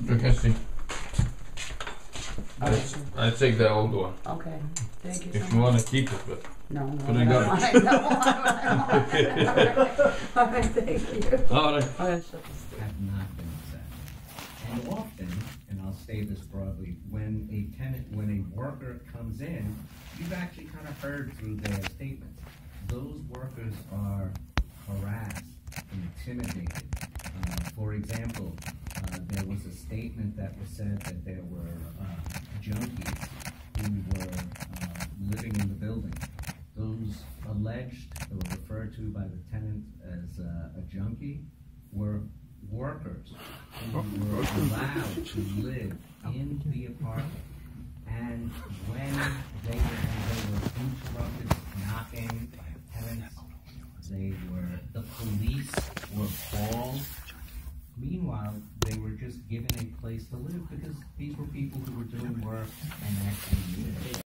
You can see. I take the old one. Okay, thank you so If you want to keep it, but No, put it no, down. all right, thank you. All right. Have not been assessed. And often, and I'll say this broadly, when a worker comes in, you've actually kind of heard through their statements. Those workers are harassed, intimidated. For example, there was a statement that was said that there were junkies who were living in the building. Those alleged, or referred to by the tenant as a junkie, were workers who were allowed to live in the apartment. And when they were interrupted knocking tenants, the police were called. Meanwhile, they were just given a place to live because these were people who were doing work and actually needed it.